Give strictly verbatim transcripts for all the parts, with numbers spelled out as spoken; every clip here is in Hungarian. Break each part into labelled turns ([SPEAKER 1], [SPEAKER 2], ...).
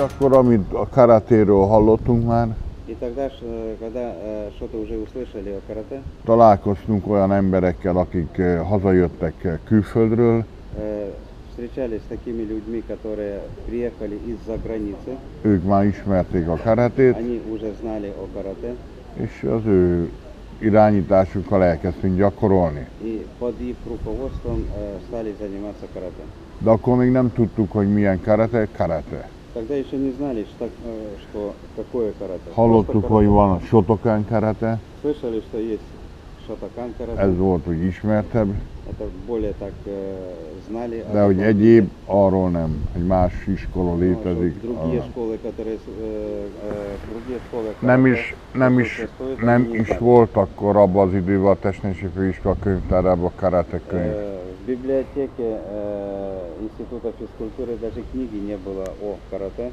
[SPEAKER 1] akkor, amit a karatéről hallottunk már,
[SPEAKER 2] И тогда, ш- когда э, что-то уже услышали о карате,
[SPEAKER 1] találkoztunk olyan emberekkel, akik eh, hazajöttek eh, külföldről,
[SPEAKER 2] э, встречались с такими людьми, которые приехали из-за границы,
[SPEAKER 1] ők már ismerték a karatét,
[SPEAKER 2] они уже знали о карате,
[SPEAKER 1] és az ő irányításukkal elkezdtünk gyakorolni.
[SPEAKER 2] и под их руководством э, стали заниматься карате.
[SPEAKER 1] De akkor még nem tudtuk, hogy milyen karate, karate.
[SPEAKER 2] Тогда еще не знали, что, э, что какое карате.
[SPEAKER 1] Hallottuk,
[SPEAKER 2] Просто
[SPEAKER 1] hogy
[SPEAKER 2] карате.
[SPEAKER 1] van a Shotokan karate,
[SPEAKER 2] Слышали, что есть шотокан карате.
[SPEAKER 1] ez volt, hogy ismertebb,
[SPEAKER 2] Это более так э, знали.
[SPEAKER 1] de
[SPEAKER 2] о
[SPEAKER 1] hogy
[SPEAKER 2] таком
[SPEAKER 1] egyéb,
[SPEAKER 2] виде.
[SPEAKER 1] arról nem, hogy más iskola
[SPEAKER 2] Ну, что
[SPEAKER 1] létezik.
[SPEAKER 2] Другие
[SPEAKER 1] arra.
[SPEAKER 2] школы, которые, э, э, другие школы,
[SPEAKER 1] Nem
[SPEAKER 2] карате,
[SPEAKER 1] is, nem is,
[SPEAKER 2] существуют,
[SPEAKER 1] nem
[SPEAKER 2] они не
[SPEAKER 1] is
[SPEAKER 2] знали.
[SPEAKER 1] volt akkor abban az időben a Testnevelési Főiskola könyvtárában karate könyv.
[SPEAKER 2] Э, В библиотеке э, Института физкультуры даже книги не было о карате.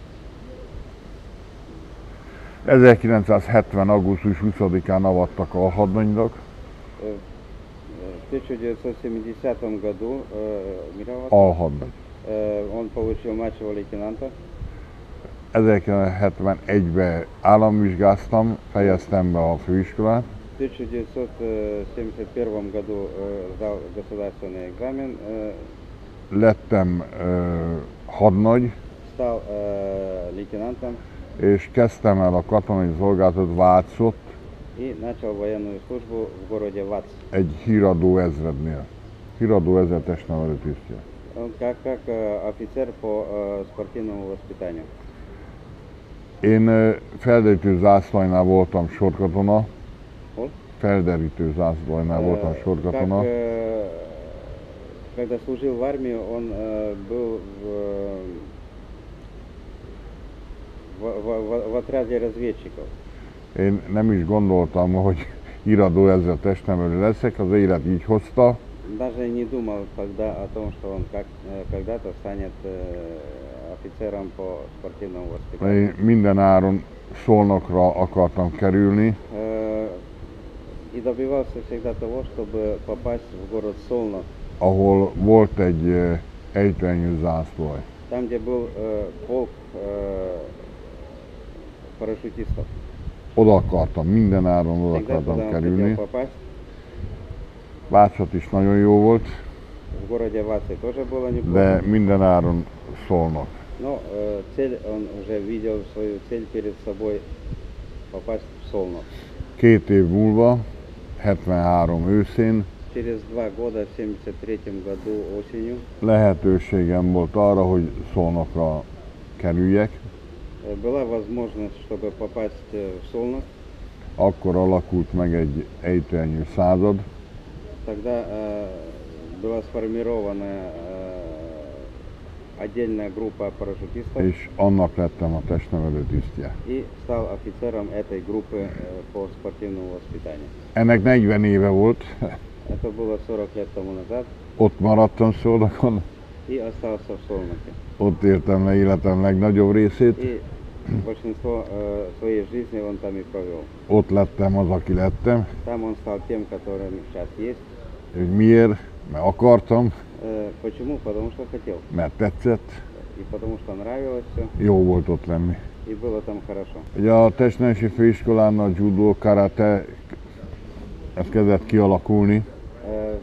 [SPEAKER 1] ezerkilencszázhetven. augusztus huszadikán avattak a hadnagynak,
[SPEAKER 2] Э, В тысяча девятьсот семидесятом году э, Мироват,
[SPEAKER 1] alhadnagy.
[SPEAKER 2] э, он получил младшего лейтенанта.
[SPEAKER 1] ezerkilencszázhetvenegyben államvizsgáztam, fejeztem be a főiskolát,
[SPEAKER 2] В тысяча девятьсот семьдесят первом году э, сдал государственный экзамен, э,
[SPEAKER 1] lettem ö, hadnagy,
[SPEAKER 2] стал э, лейтенантом
[SPEAKER 1] és kezdtem el a katonai szolgálatot Vácott
[SPEAKER 2] и начал военную службу в городе Вац.
[SPEAKER 1] egy híradó ezrednél. Híradó ezredes nevelő tisztje.
[SPEAKER 2] Он как, как э, офицер по э, спортивному воспитанию.
[SPEAKER 1] Én ö, felderítő zászlajnál voltam sorkatona,
[SPEAKER 2] Hol?
[SPEAKER 1] felderítő zászlajnál voltam
[SPEAKER 2] Э,
[SPEAKER 1] sorkatona,
[SPEAKER 2] Как, э, когда служил в армии, он э, был в, в, в- в- в отряде разведчиков.
[SPEAKER 1] Én nem is gondoltam, hogy híradó ezredes nevelő leszek, az élet így hozta,
[SPEAKER 2] Даже не думал тогда о том, что он как, э, когда-то станет э, офицером по спортивному воспитанию.
[SPEAKER 1] én minden áron Szolnokra akartam kerülni,
[SPEAKER 2] Э, И добивался всегда того, чтобы попасть в город Солно,
[SPEAKER 1] ahol volt egy ö, ejtőernyő zászlaj.
[SPEAKER 2] там, где был э, полк э, парашютистов.
[SPEAKER 1] Oda akartam, minden áron oda
[SPEAKER 2] Всегда
[SPEAKER 1] akartam
[SPEAKER 2] туда он
[SPEAKER 1] kerülni.
[SPEAKER 2] хотел попасть.
[SPEAKER 1] Vácott is nagyon jó volt,
[SPEAKER 2] В городе Ваце тоже было неплохо.
[SPEAKER 1] de minden áron Szolnok.
[SPEAKER 2] Но э, цель, он уже видел свою цель перед собой попасть в Солно.
[SPEAKER 1] Két év múlva, hetvenhárom őszén
[SPEAKER 2] Через два года, в семьдесят третьем году осенью,
[SPEAKER 1] lehetőségem volt arra, hogy Szolnokra kerüljek.
[SPEAKER 2] э, была возможность, чтобы попасть э, в Солно.
[SPEAKER 1] Akkor alakult meg egy ejtőernyő század,
[SPEAKER 2] Тогда э, была сформирована э, отдельная группа парашютистов
[SPEAKER 1] és annak lettem a testnevelő tisztje.
[SPEAKER 2] и стал офицером этой группы э, по спортивному воспитанию.
[SPEAKER 1] Ennek negyven éve volt,
[SPEAKER 2] Это было сорок лет тому назад,
[SPEAKER 1] ott maradtam Szolnokon,
[SPEAKER 2] и остался в Солноке.
[SPEAKER 1] ott értem le életem legnagyobb részét,
[SPEAKER 2] И большинство э, своей жизни он там и провел.
[SPEAKER 1] ott lettem az, aki lettem.
[SPEAKER 2] Там он стал тем, которым сейчас есть.
[SPEAKER 1] És miért? Mert akartam,
[SPEAKER 2] Э, Почему? Потому что хотел.
[SPEAKER 1] mert tetszett,
[SPEAKER 2] И потому что нравилось все,
[SPEAKER 1] jó volt ott lenni.
[SPEAKER 2] и было там хорошо.
[SPEAKER 1] Ugye a Testnevelési Főiskolán a judo, karate, ez kezdett kialakulni,
[SPEAKER 2] Э,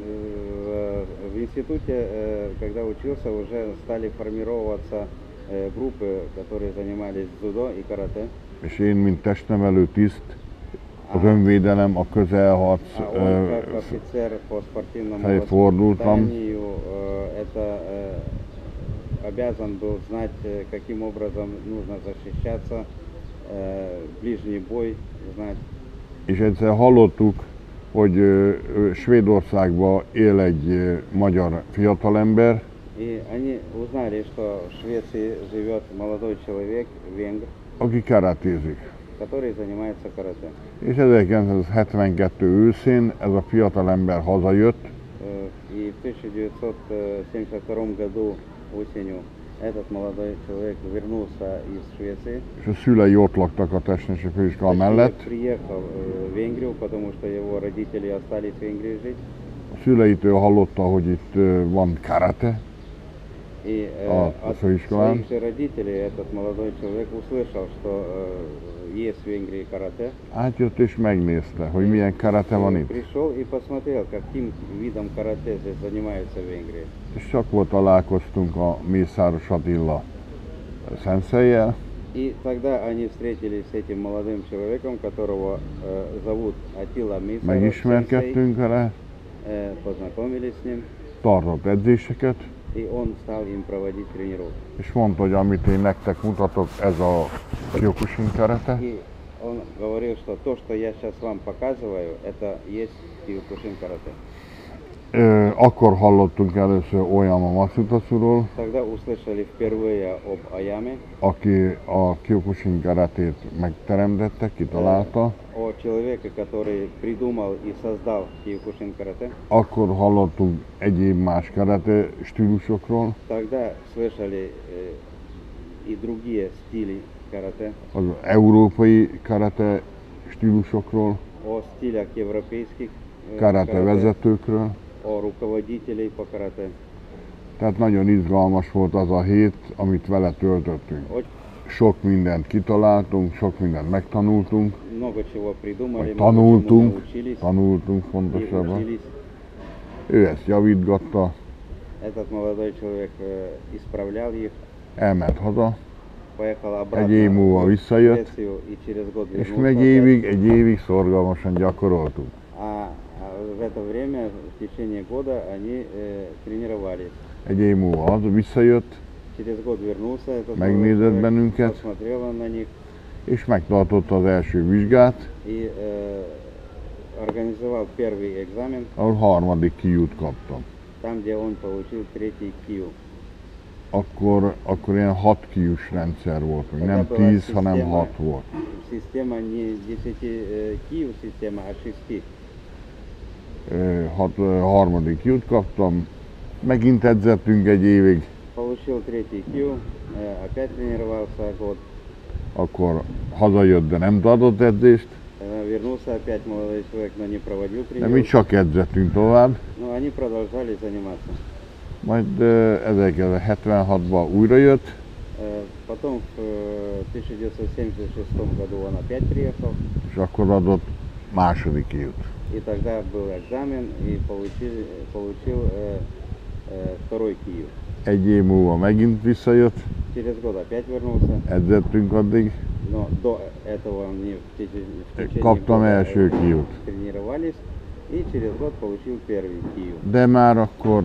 [SPEAKER 2] э, В институте, э, когда учился, уже стали формироваться э, группы, которые занимались дзюдо и карате.
[SPEAKER 1] és én, mint testnevelő tiszt, az önvédelem, a közelharc
[SPEAKER 2] А он,
[SPEAKER 1] ö,
[SPEAKER 2] как офицер по спортивному
[SPEAKER 1] felfordultam,
[SPEAKER 2] воспитанию, э, это э, обязан был знать, э, каким образом нужно защищаться, э, ближний бой знать.
[SPEAKER 1] és egyszer hallottuk, hogy ö, ö, Svédországban él egy ö, magyar fiatalember,
[SPEAKER 2] И они узнали, что в Швеции живет молодой человек, венгр,
[SPEAKER 1] aki karatézik.
[SPEAKER 2] который занимается карате.
[SPEAKER 1] És ezerkilencszázhetvenkettő őszén ez a fiatalember hazajött,
[SPEAKER 2] Э, И в тысяча девятьсот семьдесят втором году осенью этот молодой человек вернулся из Швеции.
[SPEAKER 1] és a szülei ott laktak a Testnevelési Főiskola mellett.
[SPEAKER 2] Приехал э, в Венгрию, потому что его родители остались в Венгрии жить.
[SPEAKER 1] A szüleitől hallotta, hogy itt ö, van karate,
[SPEAKER 2] И э,
[SPEAKER 1] a
[SPEAKER 2] от
[SPEAKER 1] főiskolán.
[SPEAKER 2] своих же родителей этот молодой человек услышал, что э, есть в Венгрии карате.
[SPEAKER 1] Átjött és megnézte, hogy milyen karate van
[SPEAKER 2] И
[SPEAKER 1] itt.
[SPEAKER 2] пришел и посмотрел, каким видом карате здесь занимаются в Венгрии.
[SPEAKER 1] És csak volt találkoztunk a Mészáros Attila szenszejjel,
[SPEAKER 2] И тогда они встретились с этим молодым человеком, которого э, зовут Атила Мисаров, сенсей,
[SPEAKER 1] megismerkedtünk vele,
[SPEAKER 2] э, познакомились с ним,
[SPEAKER 1] tartott edzéseket,
[SPEAKER 2] и он стал им проводить тренировки.
[SPEAKER 1] és mondta, hogy amit én nektek mutatok, ez a Kyokushin karate.
[SPEAKER 2] И он говорил, что то, что я сейчас вам показываю, это есть Киокушин карате.
[SPEAKER 1] Ö, Akkor hallottunk először Oyama Matsutatsuról,
[SPEAKER 2] Тогда услышали впервые об Аяме,
[SPEAKER 1] aki a Kyokushin karatét megteremtette, kitalálta.
[SPEAKER 2] о человеке, который придумал и создал Киокушин карате.
[SPEAKER 1] Akkor hallottunk egyéb más karate stílusokról,
[SPEAKER 2] Тогда слышали э, и другие стили карате,
[SPEAKER 1] az európai karate stílusokról,
[SPEAKER 2] о стилях европейских э,
[SPEAKER 1] karate vezetőkről.
[SPEAKER 2] о руководителей по карате.
[SPEAKER 1] Tehát nagyon izgalmas volt az a hét, amit vele töltöttünk.
[SPEAKER 2] Очень
[SPEAKER 1] Sok mindent kitaláltunk, sok mindent megtanultunk,
[SPEAKER 2] много чего придумали,
[SPEAKER 1] vagy
[SPEAKER 2] много чему
[SPEAKER 1] tanultunk,
[SPEAKER 2] научились
[SPEAKER 1] tanultunk
[SPEAKER 2] и
[SPEAKER 1] pontosabban.
[SPEAKER 2] учились.
[SPEAKER 1] Ő ezt javítgatta,
[SPEAKER 2] Этот молодой человек э, исправлял их,
[SPEAKER 1] elment haza,
[SPEAKER 2] поехал
[SPEAKER 1] egy
[SPEAKER 2] обратно
[SPEAKER 1] év múlva
[SPEAKER 2] в
[SPEAKER 1] visszajött,
[SPEAKER 2] Швецию и через год
[SPEAKER 1] és
[SPEAKER 2] вернулся
[SPEAKER 1] meg
[SPEAKER 2] опять.
[SPEAKER 1] évig, egy évig szorgalmasan gyakoroltunk.
[SPEAKER 2] А, а в это время, в течение года, они э, тренировались.
[SPEAKER 1] Egy év múlva haza visszajött,
[SPEAKER 2] Через год вернулся этот молодой
[SPEAKER 1] megnézett
[SPEAKER 2] человек,
[SPEAKER 1] bennünket,
[SPEAKER 2] посмотрел он на них
[SPEAKER 1] és megtartotta az első vizsgát,
[SPEAKER 2] и э, организовал первый экзамен,
[SPEAKER 1] ahol harmadik kijút kaptam.
[SPEAKER 2] там, где он получил третий кью.
[SPEAKER 1] Akkor, akkor ilyen hat kijús rendszer volt, még nem
[SPEAKER 2] Ez ebből a
[SPEAKER 1] tíz, hanem
[SPEAKER 2] szisztéma-
[SPEAKER 1] hat volt.
[SPEAKER 2] Система не десяти э, кью система, а шести.
[SPEAKER 1] Ö, Hat, ö, harmadik kijút kaptam, megint edzettünk egy évig,
[SPEAKER 2] Получил третий кью, э, опять тренировался год.
[SPEAKER 1] akkor hazajött, de nem adott edzést,
[SPEAKER 2] Э, Вернулся опять молодой человек, но не проводил
[SPEAKER 1] de mi
[SPEAKER 2] тренировки.
[SPEAKER 1] csak edzettünk tovább.
[SPEAKER 2] Но они продолжали заниматься.
[SPEAKER 1] Majd ö, ezerkilencszázhetvenhatban újra jött,
[SPEAKER 2] Э, Потом в э, тысяча девятьсот семьдесят шестом году он опять приехал,
[SPEAKER 1] és akkor adott második kijút.
[SPEAKER 2] и тогда был экзамен, и получили, получил э, э, второй кию.
[SPEAKER 1] Egy év múlva megint visszajött,
[SPEAKER 2] Через год опять вернулся,
[SPEAKER 1] edzettünk addig,
[SPEAKER 2] но до этого они в теч- в течение
[SPEAKER 1] kaptam
[SPEAKER 2] года
[SPEAKER 1] első
[SPEAKER 2] э,
[SPEAKER 1] kijút.
[SPEAKER 2] тренировались, и через год получил первый кию.
[SPEAKER 1] De már akkor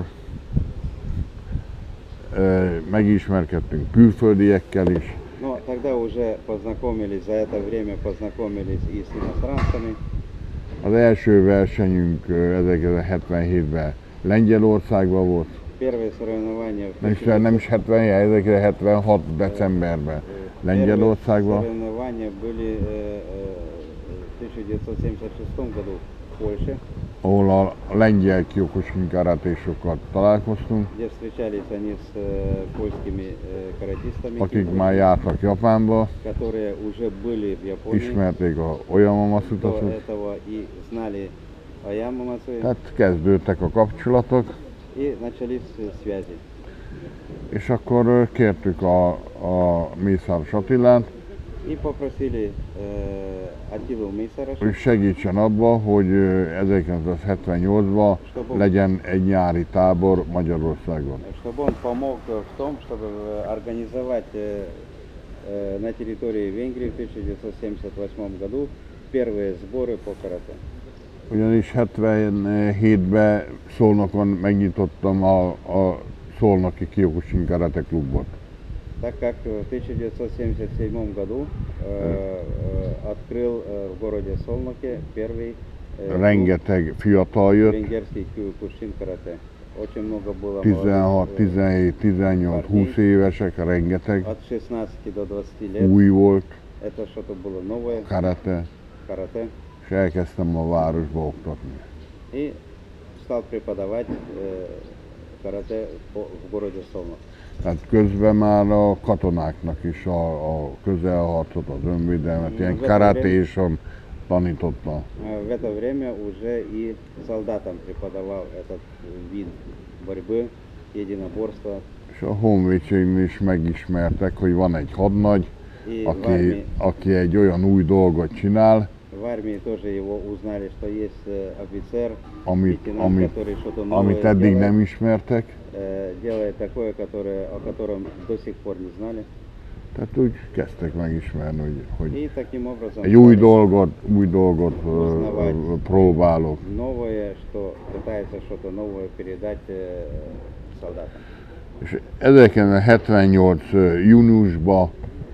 [SPEAKER 1] ö, megismerkedtünk külföldiekkel is,
[SPEAKER 2] Но тогда уже познакомились, за это время познакомились и с иностранцами.
[SPEAKER 1] az első versenyünk ö, ezerkilencszázhetvenhétben Lengyelországban volt,
[SPEAKER 2] Первые соревнования в
[SPEAKER 1] nem is, nem is hetvenhét, ezerkilencszázhetvenhat decemberben
[SPEAKER 2] Первые
[SPEAKER 1] Lengyelországban,
[SPEAKER 2] соревнования были э, э, в тысяча девятьсот семьдесят шестом году в Польше,
[SPEAKER 1] ahol a lengyel Kyokushin karatésokkal találkoztunk,
[SPEAKER 2] где встречались они с э, польскими э, каратистами,
[SPEAKER 1] akik már jártak Japánba,
[SPEAKER 2] которые уже были в Японии
[SPEAKER 1] ismerték a Oyama
[SPEAKER 2] до
[SPEAKER 1] Matsutatsu,
[SPEAKER 2] этого и знали Аяма Мацуи,
[SPEAKER 1] tehát kezdődtek a kapcsolatok,
[SPEAKER 2] и начались э, связи.
[SPEAKER 1] és akkor ö, kértük a, a Mészáros Attilát,
[SPEAKER 2] И попросили э, Атилу Мисараша,
[SPEAKER 1] hogy segítsen abba, hogy ö, ezerkilencszázhetvennyolcban legyen egy nyári tábor Magyarországon.
[SPEAKER 2] чтобы он помог в том, чтобы э, организовать э, э, на территории Венгрии в тысяча девятьсот семьдесят восьмом году первые сборы по карате.
[SPEAKER 1] Ugyanis hetvenhétben Szolnokon megnyitottam a, a Szolnoki Kyokushin Karate Klubot.
[SPEAKER 2] Так как в тысяча девятьсот семьдесят седьмом году э, э, открыл э, в городе Солноке первый э, клуб
[SPEAKER 1] Rengeteg fiatal jött,
[SPEAKER 2] венгерский кушин карате. Очень много было
[SPEAKER 1] tizenhat,
[SPEAKER 2] молодых, э,
[SPEAKER 1] tizenhét, tizennyolc, húsz évesek, rengeteg,
[SPEAKER 2] от шестнадцати до двадцати лет.
[SPEAKER 1] új volt
[SPEAKER 2] Это что-то было новое,
[SPEAKER 1] karate,
[SPEAKER 2] карате.
[SPEAKER 1] és elkezdtem a városba oktatni.
[SPEAKER 2] И стал преподавать э, карате по- в городе Солнок.
[SPEAKER 1] Tehát közben már a katonáknak is a, a közelharcot, az önvédelmet, ilyen karatéson tanította.
[SPEAKER 2] Э, В это время уже и солдатам преподавал этот вид борьбы, единоборства.
[SPEAKER 1] És a honvédségnél is megismertek, hogy van egy hadnagy,
[SPEAKER 2] И в
[SPEAKER 1] aki,
[SPEAKER 2] армии,
[SPEAKER 1] aki egy olyan új dolgot csinál,
[SPEAKER 2] в армии тоже его узнали, что есть э, офицер,
[SPEAKER 1] amit,
[SPEAKER 2] лейтенант,
[SPEAKER 1] amit,
[SPEAKER 2] который что-то новое
[SPEAKER 1] amit eddig
[SPEAKER 2] делает,
[SPEAKER 1] nem ismertek.
[SPEAKER 2] э, делает такое, которое, о котором до сих пор не знали.
[SPEAKER 1] Tehát úgy kezdtek megismerni, hogy, hogy
[SPEAKER 2] И таким образом
[SPEAKER 1] egy új
[SPEAKER 2] стали
[SPEAKER 1] dolgot, új dolgot ö,
[SPEAKER 2] Узнавать.
[SPEAKER 1] ö, próbálok.
[SPEAKER 2] новое, что пытается что-то новое передать э, солдатам.
[SPEAKER 1] És ezerkilencszázhetvennyolc júniusban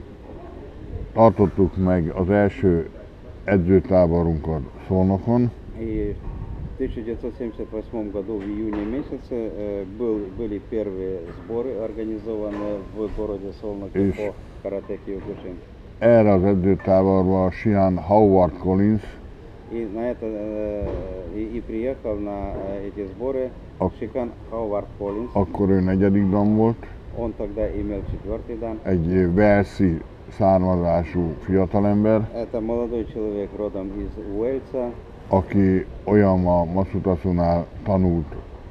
[SPEAKER 1] tartottuk meg az első edzőtáborunkat Szolnokon,
[SPEAKER 2] И в тысяча девятьсот семьдесят восьмом году в июне месяце э, был, были первые сборы организованы в городе Солноке
[SPEAKER 1] Иш.
[SPEAKER 2] по карате Киокушин.
[SPEAKER 1] erre az edzőtáborba Sian Howard Collins,
[SPEAKER 2] И на это э, и, и приехал на э, эти сборы
[SPEAKER 1] Ак-
[SPEAKER 2] Шикан Хауард Коллинз.
[SPEAKER 1] akkor ő negyedik dan volt,
[SPEAKER 2] Он тогда имел четвертый дан.
[SPEAKER 1] egy Walesi származású fiatalember,
[SPEAKER 2] Это молодой человек родом из Уэльса,
[SPEAKER 1] aki Oyama Masutasunál tanult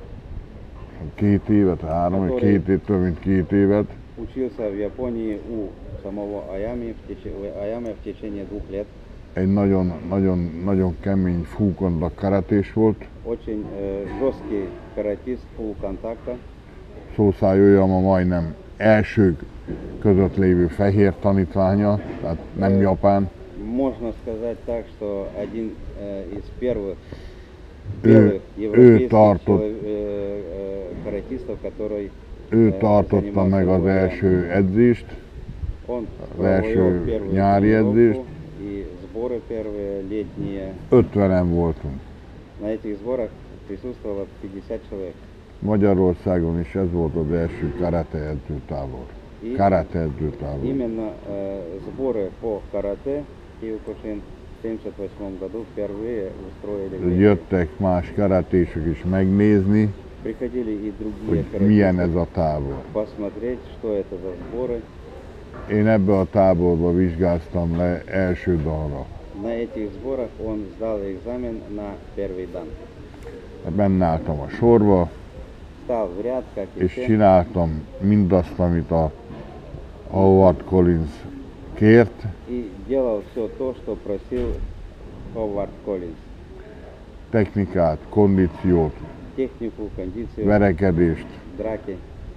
[SPEAKER 1] két évet, három, vagy két év, több mint két évet,
[SPEAKER 2] учился в Японии у самого Аями в, теч... Аяме в течение двух лет.
[SPEAKER 1] egy nagyon, nagyon, nagyon kemény fúkondak karatés volt,
[SPEAKER 2] Очень э, жесткий каратист full контакта.
[SPEAKER 1] Szószály Oyama majdnem elsők között lévő fehér tanítványa, tehát nem japán.
[SPEAKER 2] Можно сказать так, что один э, из первых
[SPEAKER 1] Ő,
[SPEAKER 2] белых
[SPEAKER 1] ő
[SPEAKER 2] европейских
[SPEAKER 1] tartott,
[SPEAKER 2] чело- э, э, каратистов, который
[SPEAKER 1] ő
[SPEAKER 2] э,
[SPEAKER 1] tartotta meg az
[SPEAKER 2] занимался
[SPEAKER 1] első edzést,
[SPEAKER 2] Он
[SPEAKER 1] az első
[SPEAKER 2] провел первую
[SPEAKER 1] nyári
[SPEAKER 2] тренировку
[SPEAKER 1] edzést.
[SPEAKER 2] и sборы первые летние.
[SPEAKER 1] ötvenen voltunk.
[SPEAKER 2] На этих сборах присутствовало пятьдесят человек.
[SPEAKER 1] Magyarországon is ez volt az első karate edzőtábor.
[SPEAKER 2] И
[SPEAKER 1] Karate edzőtábor.
[SPEAKER 2] именно э, сборы по карате Киокушин в семьдесят восьмом году впервые устроили в Венгрии.
[SPEAKER 1] Jöttek más karatésok is megnézni,
[SPEAKER 2] Приходили и
[SPEAKER 1] hogy
[SPEAKER 2] другие
[SPEAKER 1] milyen ez
[SPEAKER 2] каратисты
[SPEAKER 1] a tábor.
[SPEAKER 2] посмотреть, что это за сборы.
[SPEAKER 1] Én ebbe a táborba vizsgáztam le első dalra.
[SPEAKER 2] На этих сборах он сдал экзамен на первый дан.
[SPEAKER 1] Benne álltam a sorba,
[SPEAKER 2] Стал в ряд, как и
[SPEAKER 1] és
[SPEAKER 2] все,
[SPEAKER 1] csináltam mindazt, amit a Howard Collins kért,
[SPEAKER 2] и делал все то, что просил Ховард Коллинз.
[SPEAKER 1] technikát, kondíciót,
[SPEAKER 2] Технику, кондицию,
[SPEAKER 1] verekedést,
[SPEAKER 2] драки.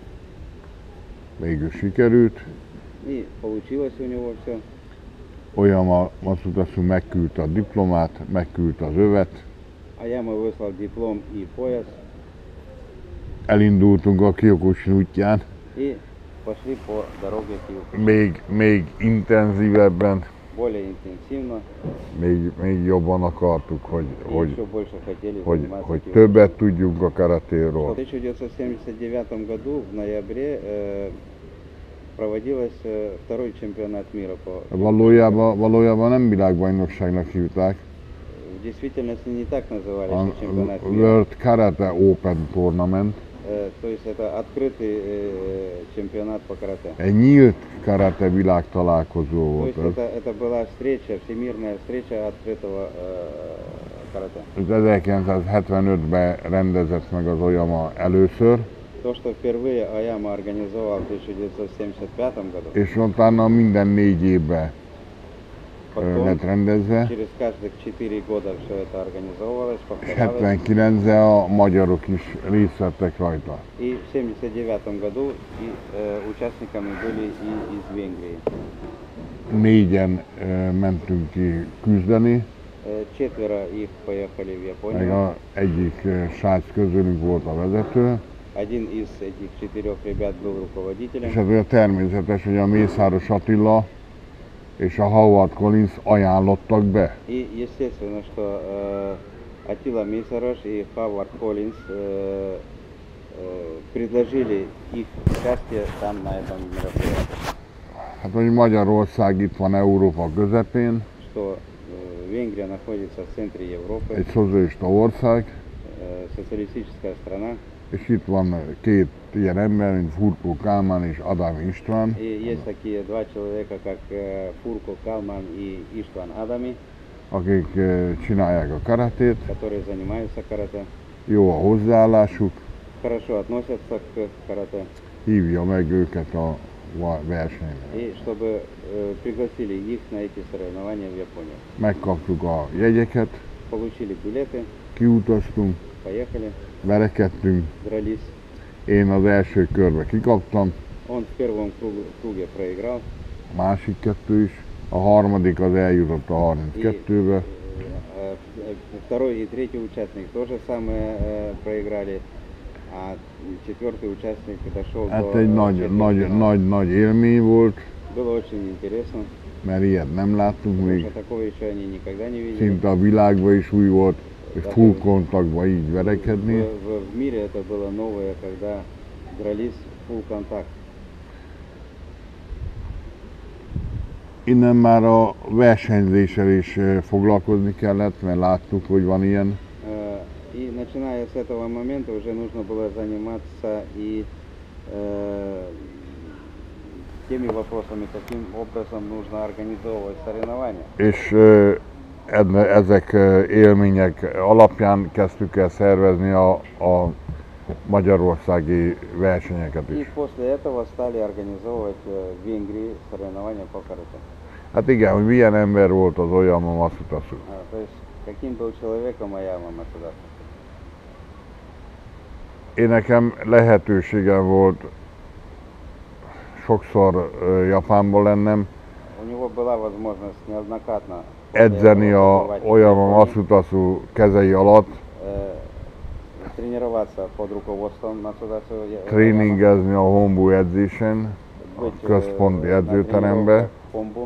[SPEAKER 1] végül sikerült.
[SPEAKER 2] И получилось у него все.
[SPEAKER 1] Oyama Masutasu megküldte a diplomát, megküldte az övet,
[SPEAKER 2] Аяма выслал диплом и пояс.
[SPEAKER 1] elindultunk a Kyokushin útján,
[SPEAKER 2] И пошли по дороге Киокушин.
[SPEAKER 1] még, még intenzívebben,
[SPEAKER 2] Более интенсивно.
[SPEAKER 1] még, még jobban akartuk, hogy,
[SPEAKER 2] И
[SPEAKER 1] hogy,
[SPEAKER 2] еще больше хотели
[SPEAKER 1] hogy,
[SPEAKER 2] заниматься
[SPEAKER 1] hogy
[SPEAKER 2] Киокушин.
[SPEAKER 1] többet tudjunk a
[SPEAKER 2] В
[SPEAKER 1] karatéról.
[SPEAKER 2] тысяча девятьсот семьдесят девятом году в ноябре э, проводилось э, второй чемпионат мира по.
[SPEAKER 1] Valójában, valójában nem világbajnokságnak hívták,
[SPEAKER 2] В действительности не так назывались
[SPEAKER 1] a
[SPEAKER 2] и чемпионат мира.
[SPEAKER 1] World Karate Open Tournament,
[SPEAKER 2] Э, то есть это открытый э, чемпионат по карате.
[SPEAKER 1] egy nyílt karate világtalálkozó
[SPEAKER 2] То
[SPEAKER 1] volt
[SPEAKER 2] есть
[SPEAKER 1] ez.
[SPEAKER 2] это, это была встреча, всемирная встреча открытого э, карате.
[SPEAKER 1] Ez ezerkilencszázhetvenötben rendezett meg az Oyama először,
[SPEAKER 2] То, что впервые Аяма организовал в тысяча девятьсот семьдесят пятом году,
[SPEAKER 1] és utána minden négy évben ö,
[SPEAKER 2] потом
[SPEAKER 1] lett rendezve.
[SPEAKER 2] через каждых четыре года все это организовывалось,
[SPEAKER 1] És
[SPEAKER 2] повторялось.
[SPEAKER 1] hetvenkilencben a magyarok is részt vettek rajta.
[SPEAKER 2] И в семьдесят девятом году и, э, участниками были и из Венгрии.
[SPEAKER 1] Négyen ö, mentünk ki küzdeni,
[SPEAKER 2] Э, четверо их поехали в
[SPEAKER 1] meg
[SPEAKER 2] Японию.
[SPEAKER 1] a egyik ö, srác közülük volt a vezető,
[SPEAKER 2] Один из этих четырех ребят был
[SPEAKER 1] és
[SPEAKER 2] руководителем.
[SPEAKER 1] ez olyan természetes, hogy a Mészáros Attila és a Howard Collins ajánlottak be.
[SPEAKER 2] И естественно, что э, Атила Мисарош и Хавард Коллинз э, э, предложили их участие там на этом мероприятии.
[SPEAKER 1] Hát, hogy Magyarország itt van Európa közepén,
[SPEAKER 2] Что э, Венгрия находится в центре Европы,
[SPEAKER 1] egy szocialista ország,
[SPEAKER 2] э, социалистическая страна.
[SPEAKER 1] és itt van két ilyen ember, mint Furkó Kálmán és Adám István,
[SPEAKER 2] И есть такие два человека, как э, Фурко Калман и Иштван Адами,
[SPEAKER 1] akik ö, csinálják a karatét,
[SPEAKER 2] которые занимаются карате,
[SPEAKER 1] jó a hozzáállásuk,
[SPEAKER 2] хорошо относятся к карате.
[SPEAKER 1] hívja meg őket a va- versenyre.
[SPEAKER 2] и чтобы э, пригласили их на эти соревнования в Японию.
[SPEAKER 1] Megkaptuk a jegyeket,
[SPEAKER 2] Получили билеты,
[SPEAKER 1] kiutaztunk,
[SPEAKER 2] поехали,
[SPEAKER 1] verekedtünk.
[SPEAKER 2] дрались.
[SPEAKER 1] Én az első körbe kikaptam,
[SPEAKER 2] Он в первом кругу- круге проиграл,
[SPEAKER 1] a másik kettő is, a harmadik az eljutott a harminckettőbe,
[SPEAKER 2] э, э, второй и третий участник то же самое э, проиграли, а четвертый участник дошел
[SPEAKER 1] hát
[SPEAKER 2] до
[SPEAKER 1] egy
[SPEAKER 2] э,
[SPEAKER 1] nagy, nagy,
[SPEAKER 2] четвертьфинала.
[SPEAKER 1] nagy, nagy élmény volt,
[SPEAKER 2] Было очень интересно,
[SPEAKER 1] mert ilyet nem láttunk
[SPEAKER 2] потому
[SPEAKER 1] még,
[SPEAKER 2] что такого еще они никогда не видели.
[SPEAKER 1] szinte a világban is új volt, hogy full kontaktban így
[SPEAKER 2] В,
[SPEAKER 1] verekedni.
[SPEAKER 2] в- в мире это было новое, когда дрались full контакт.
[SPEAKER 1] Innen már a versenyzéssel is eh, foglalkozni kellett, mert láttuk, hogy van ilyen.
[SPEAKER 2] Э, И начиная с этого момента уже нужно было заниматься и э, теми вопросами, каким образом нужно организовывать соревнования.
[SPEAKER 1] És eh, enne- ezek eh, élmények alapján kezdtük el szervezni a, a magyarországi versenyeket
[SPEAKER 2] И
[SPEAKER 1] is.
[SPEAKER 2] после этого стали организовывать э, в Венгрии соревнования по карате.
[SPEAKER 1] Hát igen, hogy milyen ember volt az olyan a Masutasu.
[SPEAKER 2] А, То есть каким был человеком Аяма Мацудаса.
[SPEAKER 1] Én nekem lehetőségem volt sokszor eh, Japánban lennem,
[SPEAKER 2] У него была возможность неоднократно
[SPEAKER 1] edzeni a
[SPEAKER 2] побывать в
[SPEAKER 1] Oyama
[SPEAKER 2] Японии,
[SPEAKER 1] Masutasu kezei alatt,
[SPEAKER 2] э, тренироваться под руководством Мацудасу, Я-
[SPEAKER 1] tréningezni a Honbu edzésen, a
[SPEAKER 2] быть э,
[SPEAKER 1] központi
[SPEAKER 2] на
[SPEAKER 1] edzőterembe.
[SPEAKER 2] тренировках в Хомбу.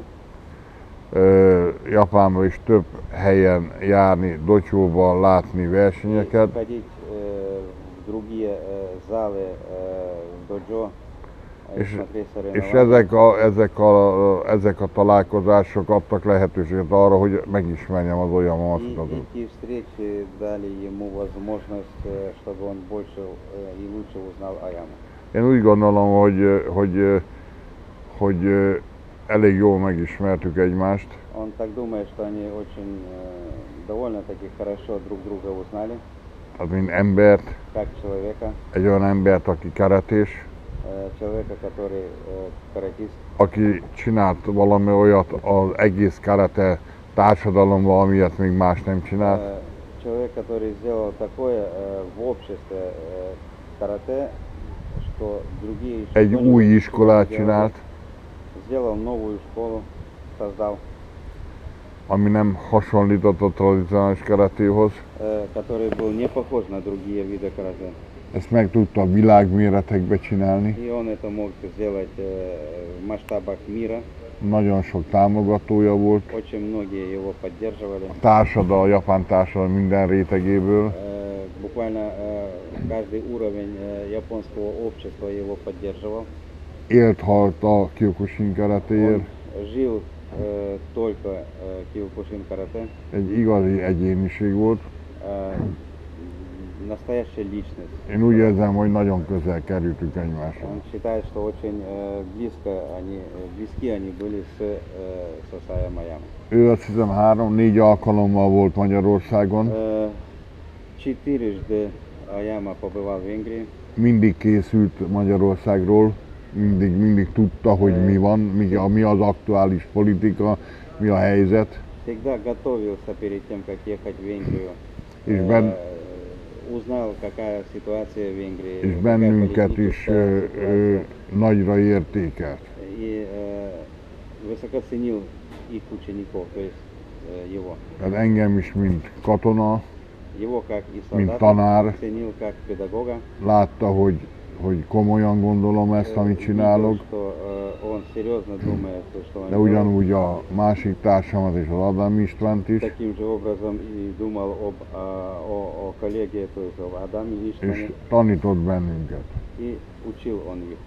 [SPEAKER 1] Ö, Japánban is több helyen járni, docsóban látni
[SPEAKER 2] И
[SPEAKER 1] versenyeket,
[SPEAKER 2] ходить э, в другие э, залы, э, в доджо, и
[SPEAKER 1] és,
[SPEAKER 2] смотреть
[SPEAKER 1] és
[SPEAKER 2] соревнования.
[SPEAKER 1] ezek, a, ezek, a, ezek a találkozások adtak lehetőséget arra, hogy megismerjem az olyan
[SPEAKER 2] И
[SPEAKER 1] Masutasut.
[SPEAKER 2] эти встречи дали ему возможность, э, чтобы он больше э, и лучше узнал Аяма.
[SPEAKER 1] Én úgy gondolom, hogy, hogy, hogy elég jól megismertük egymást,
[SPEAKER 2] Он так думает, что они очень э, довольно-таки хорошо друг друга узнали,
[SPEAKER 1] hát mint embert,
[SPEAKER 2] как человека,
[SPEAKER 1] egy olyan embert, aki karatés,
[SPEAKER 2] э, человека, который э, каратист,
[SPEAKER 1] aki csinált valami olyat az egész karate társadalomban, amilyet még más nem csinált.
[SPEAKER 2] э, человек, который сделал такое э, в обществе э, карате, что другие еще
[SPEAKER 1] Egy
[SPEAKER 2] никто не-
[SPEAKER 1] új
[SPEAKER 2] никто не
[SPEAKER 1] iskolát
[SPEAKER 2] делал.
[SPEAKER 1] csinált,
[SPEAKER 2] Сделал новую школу, создал,
[SPEAKER 1] ami nem hasonlított a tradicionális karatéhoz.
[SPEAKER 2] э, который был не pохож на другие виды карате.
[SPEAKER 1] Ezt meg tudta világméretekbe csinálni.
[SPEAKER 2] И он это мог сделать э, в масштабах мира.
[SPEAKER 1] Nagyon sok támogatója volt.
[SPEAKER 2] Очень многие его поддерживали.
[SPEAKER 1] A társadalom, a japán társadalom minden rétegéből.
[SPEAKER 2] Э, Буквально э, каждый уровень э, японского общества его поддерживал.
[SPEAKER 1] Élt, halt a Kyokushin karatéért.
[SPEAKER 2] Он жил э, только э, Киокушин карате.
[SPEAKER 1] Egy igazi egyéniség volt.
[SPEAKER 2] Э, настоящая личность.
[SPEAKER 1] Én úgy érzem, hogy nagyon közel kerültünk egymáshoz.
[SPEAKER 2] Он считает, что очень э, близко они, э, близки они были с, э, с Асаем Аяма.
[SPEAKER 1] Ő azt hiszem három-négy alkalommal volt Magyarországon.
[SPEAKER 2] Э, Четырежды Аяма побывал в Венгрии.
[SPEAKER 1] Mindig készült Magyarországról, mindig, mindig tudta, hogy mi van, mi, mi az aktuális politika, mi a helyzet.
[SPEAKER 2] Всегда готовился перед тем, как ехать в Венгрию.
[SPEAKER 1] És,
[SPEAKER 2] Э,
[SPEAKER 1] ben,
[SPEAKER 2] Узнал, какая ситуация в Венгрии,
[SPEAKER 1] és
[SPEAKER 2] какая
[SPEAKER 1] bennünket is ö,
[SPEAKER 2] политическая
[SPEAKER 1] ö,
[SPEAKER 2] ситуация.
[SPEAKER 1] nagyra értékelt.
[SPEAKER 2] И э, высоко ценил их учеников, то есть э, его.
[SPEAKER 1] Tehát engem is, mint katona,
[SPEAKER 2] Его как и
[SPEAKER 1] mint
[SPEAKER 2] солдата
[SPEAKER 1] tanár,
[SPEAKER 2] ценил как педагога.
[SPEAKER 1] látta, hogy, hogy komolyan gondolom ezt,
[SPEAKER 2] Э,
[SPEAKER 1] amit
[SPEAKER 2] видел,
[SPEAKER 1] csinálok,
[SPEAKER 2] что э, он серьезно думает, что он
[SPEAKER 1] de
[SPEAKER 2] делает.
[SPEAKER 1] ugyanúgy a másik társamat és az Adam Istvánt is,
[SPEAKER 2] Таким же образом и думал об, а, о, о коллеге, то есть об Адаме
[SPEAKER 1] és
[SPEAKER 2] Иштмане,
[SPEAKER 1] tanított bennünket.
[SPEAKER 2] и учил он их.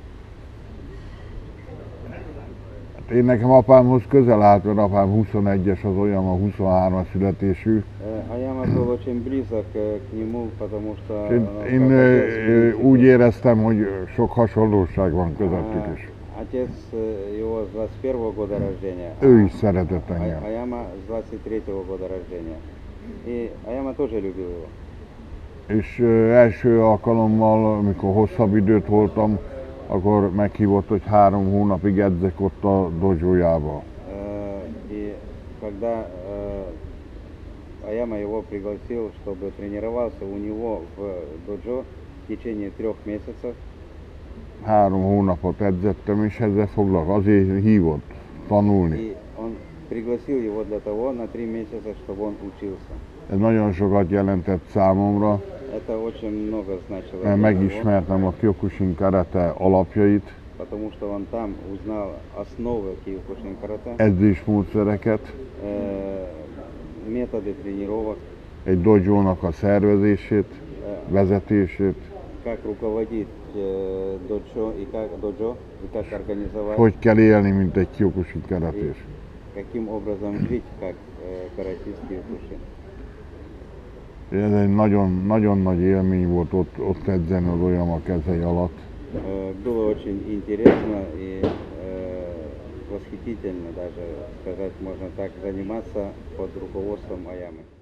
[SPEAKER 1] Hát én nekem apámhoz közel állt, mert apám huszonegyes, az olyan a huszonhármas születésű.
[SPEAKER 2] Э, Аяма был очень близок э, к нему, потому что
[SPEAKER 1] Én,
[SPEAKER 2] э,
[SPEAKER 1] én
[SPEAKER 2] как
[SPEAKER 1] ö,
[SPEAKER 2] отец
[SPEAKER 1] ö,
[SPEAKER 2] видите,
[SPEAKER 1] úgy éreztem, hogy sok hasonlóság van közöttük
[SPEAKER 2] а,
[SPEAKER 1] is.
[SPEAKER 2] Отец э, его с двадцать первого года рождения,
[SPEAKER 1] Ő is szeretett
[SPEAKER 2] а
[SPEAKER 1] engem.
[SPEAKER 2] Аяма с двадцать третьего года рождения. И Аяма тоже любил его.
[SPEAKER 1] És ö, első alkalommal, amikor hosszabb időt voltam akkor meghívott, hogy három hónapig edzek ott a dojójába.
[SPEAKER 2] Э, И когда э, Аяма его пригласил, чтобы тренировался у него в доджо в течение трех месяцев,
[SPEAKER 1] Három hónapot edzettem, és ezzel foglalkoztam. Azért hívott tanulni.
[SPEAKER 2] и он пригласил его для того на три месяца, чтобы он учился.
[SPEAKER 1] Ez nagyon sokat jelentett számomra,
[SPEAKER 2] Это очень много значило
[SPEAKER 1] mert
[SPEAKER 2] для него,
[SPEAKER 1] megismertem a Kyokushin karate alapjait,
[SPEAKER 2] потому что он там узнал основы киокушин карате,
[SPEAKER 1] edzésmódszereket,
[SPEAKER 2] э, методы тренировок,
[SPEAKER 1] egy dojónak a szervezését,
[SPEAKER 2] э,
[SPEAKER 1] vezetését,
[SPEAKER 2] как руководить э, доджо и как доджо и как организовать,
[SPEAKER 1] hogy kell élni, mint egy Kyokushin karatés.
[SPEAKER 2] каким образом жить как э, каратист киокушин.
[SPEAKER 1] Ez egy nagyon, nagyon nagy élmény volt ott, ott edzeni az Oyama kezei alatt.
[SPEAKER 2] Э, Было очень интересно и э, восхитительно даже, сказать можно так, заниматься под руководством Аямы.